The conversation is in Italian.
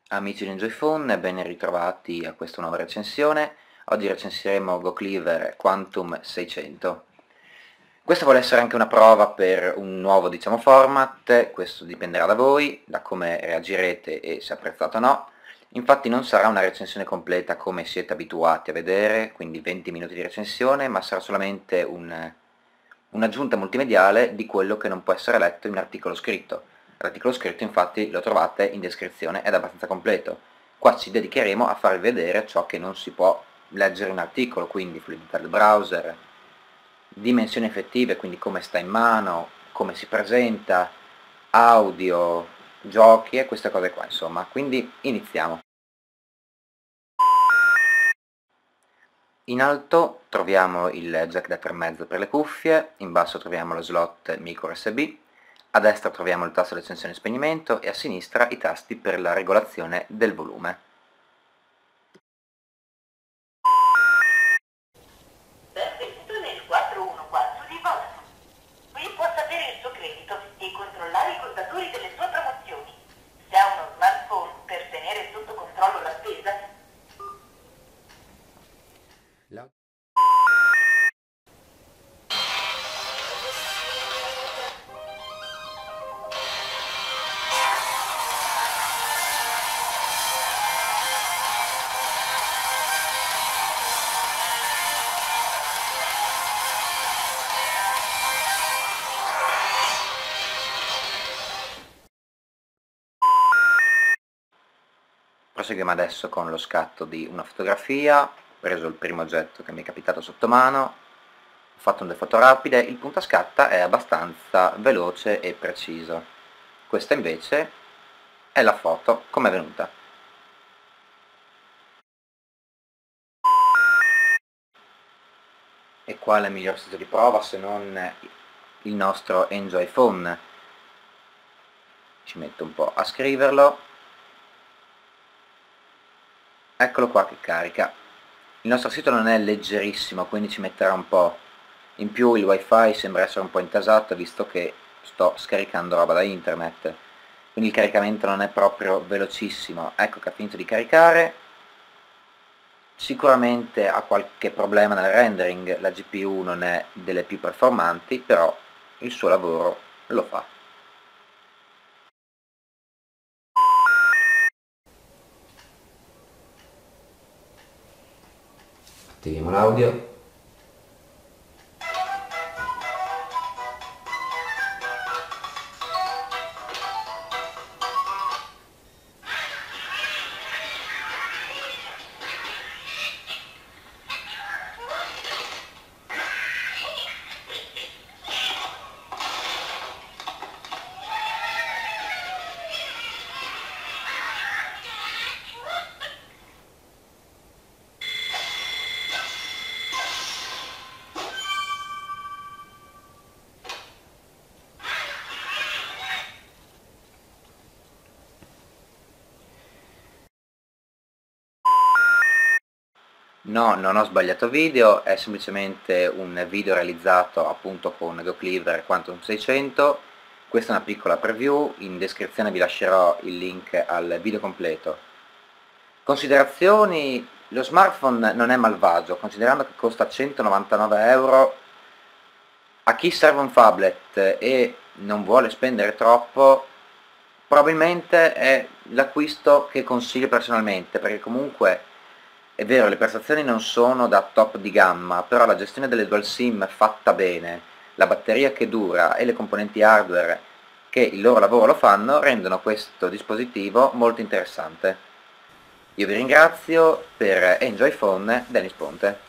Amici di EnjoyPhone, ben ritrovati a questa nuova recensione. Oggi recensiremo GoCleaver Quantum 600. Questa vuole essere anche una prova per un nuovo, format, questo dipenderà da voi, da come reagirete e se apprezzate o no. Infatti non sarà una recensione completa come siete abituati a vedere, quindi 20 minuti di recensione, ma sarà solamente un'aggiunta multimediale di quello che non può essere letto in un articolo scritto. L'articolo scritto infatti lo trovate in descrizione, ed è abbastanza completo. Qua ci dedicheremo a farvi vedere ciò che non si può leggere in un articolo, quindi fluidità del browser, dimensioni effettive, quindi come sta in mano, come si presenta, audio, giochi e queste cose qua, insomma. Quindi iniziamo. In alto troviamo il jack da 3,5 per le cuffie, in basso troviamo lo slot micro USB, a destra troviamo il tasto di accensione e spegnimento e a sinistra i tasti per la regolazione del volume. Benvenuto nel 414 di Vodafone. Qui può sapere il suo credito e controllare i contatori delle sue promozioni. Se ha uno smartphone per tenere sotto controllo la spesa, Proseguiamo adesso con lo scatto di una fotografia. Ho preso il primo oggetto che mi è capitato sotto mano, ho fatto delle foto rapide, il puntascatta è abbastanza veloce e preciso. Questa invece è la foto come è venuta. E quale miglior sito di prova se non il nostro EnjoyPhone? Ci metto un po' a scriverlo. Eccolo qua che carica. Il nostro sito non è leggerissimo, quindi ci metterà un po'. In più il wifi sembra essere un po' intasato visto che sto scaricando roba da internet, quindi il caricamento non è proprio velocissimo. Ecco che ha finito di caricare. Sicuramente ha qualche problema nel rendering, la GPU non è delle più performanti, però il suo lavoro lo fa. Attiviamo l'audio. No, non ho sbagliato video, è semplicemente un video realizzato appunto con GoCleaver Quantum 600. Questa è una piccola preview, in descrizione vi lascerò il link al video completo. Considerazioni: lo smartphone non è malvagio, considerando che costa 199 euro. A chi serve un phablet e non vuole spendere troppo, probabilmente è l'acquisto che consiglio personalmente, perché comunque è vero, le prestazioni non sono da top di gamma, però la gestione delle dual sim fatta bene, la batteria che dura e le componenti hardware che il loro lavoro lo fanno, rendono questo dispositivo molto interessante. Io vi ringrazio. Per EnjoyPhone, Dennis Ponte.